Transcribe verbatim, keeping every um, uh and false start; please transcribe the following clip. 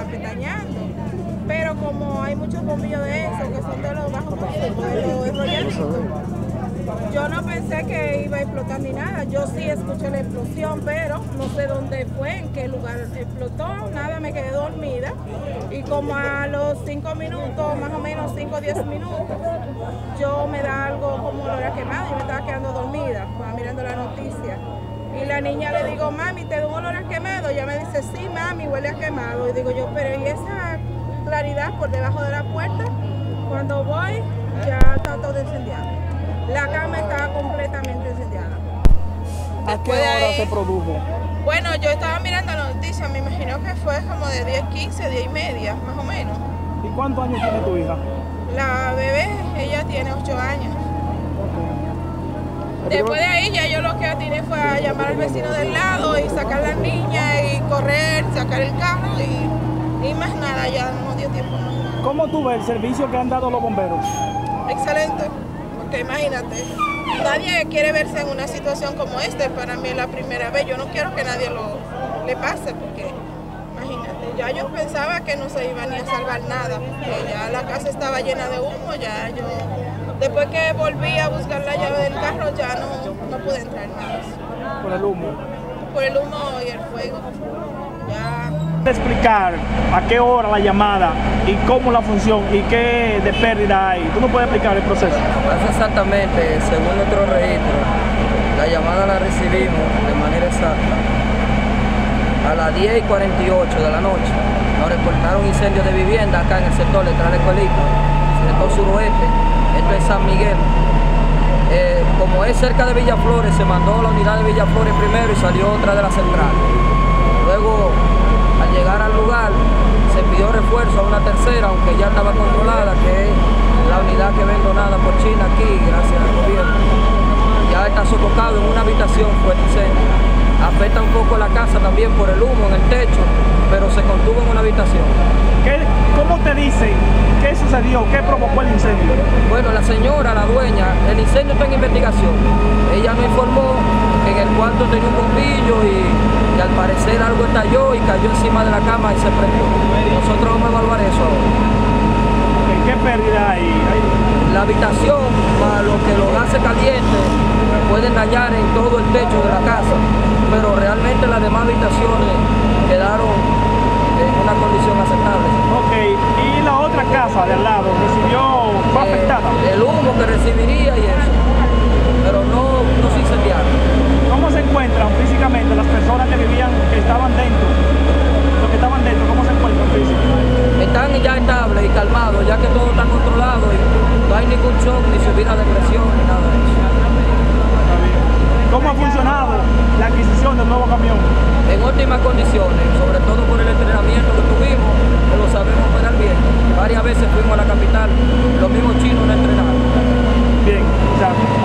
pestañeando. Pero como hay muchos bombillos de eso, que son de los bajos consumos, de los enrolladitos, yo no pensé que iba a explotar ni nada. Yo sí escuché la explosión, pero no sé dónde fue, en qué lugar explotó, nada, me quedé dormida. Y como a los cinco minutos, más o menos cinco o diez minutos, yo me da algo como olor a quemado, yo me estaba quedando dormida, estaba mirando la noticia. Y la niña le digo, mami, ¿te da un olor a quemado? Ella me dice, sí, mami, huele a quemado. Y digo yo, pero ¿y esa claridad por debajo de la puerta? Cuando voy, ya está todo incendiado. La cama estaba completamente incendiada. ¿A qué hora se produjo? Bueno, yo estaba mirando la noticia, me imagino que fue como de diez, quince, diez y media, más o menos. ¿Y cuántos años tiene tu hija? La bebé, ella tiene ocho años. Okay. Después de ahí ya yo lo que atiné fue a llamar al vecino del lado y sacar a la niña y correr, sacar el carro y, y más nada, ya no dio tiempo. ¿Cómo tú ves el servicio que han dado los bomberos? Excelente. Porque imagínate, nadie quiere verse en una situación como esta, para mí es la primera vez, yo no quiero que nadie lo le pase, porque imagínate, ya yo pensaba que no se iba ni a salvar nada, porque ya la casa estaba llena de humo, ya yo, después que volví a buscar la llave del carro, ya no, no pude entrar más. Por el humo. Por el humo y el fuego, ya. Explicar a qué hora la llamada y cómo la función y qué de pérdida hay. ¿Tú no puedes explicar el proceso? Pasa exactamente, según nuestro registro, la llamada la recibimos de manera exacta a las diez y cuarenta y ocho de la noche. Nos reportaron incendios de vivienda acá en el sector detrás de la escuelita, sector suroeste, esto es San Miguel. Eh, como es cerca de Villaflores, se mandó la unidad de Villaflores primero y salió otra de la central. Luego, al llegar al lugar, se pidió refuerzo a una tercera, aunque ya estaba controlada, que es la unidad que ven donada por China aquí, gracias al gobierno. Ya está sofocado en una habitación, fue el incendio. Afecta un poco la casa también por el humo en el techo, pero se contuvo en una habitación. ¿Qué, ¿Cómo te dicen qué sucedió? ¿Qué provocó el incendio? Bueno, la señora, la dueña, el incendio está en investigación. Ella nos informó que en el cuarto tenía un bombillo y, y al parecer algo estalló y cayó encima de la cama y se prendió. Nosotros vamos a evaluar eso ahora. ¿Qué pérdida hay? La habitación, más lo que los gases calientes pueden dañar en todo el techo de la casa, pero realmente las demás habitaciones quedaron en una condición aceptable. Ok, ¿y la otra casa de al lado recibió, fue eh, afectada? El humo que recibiría y eso, pero no, no se incendiaron. ¿Cómo se encuentran físicamente las personas que vivían, que estaban dentro? Los que estaban dentro, ¿cómo se encuentran físicamente? Están ya estables y calmados, ya que todo está controlado y no hay ningún shock, ni subida de presión, ni nada de eso. ¿Cómo ha funcionado la adquisición del nuevo camión? En óptimas condiciones, sobre todo por el entrenamiento que tuvimos, que lo sabemos operar bien. Varias veces fuimos a la capital, los mismos chinos nos entrenaron. Bien, ya.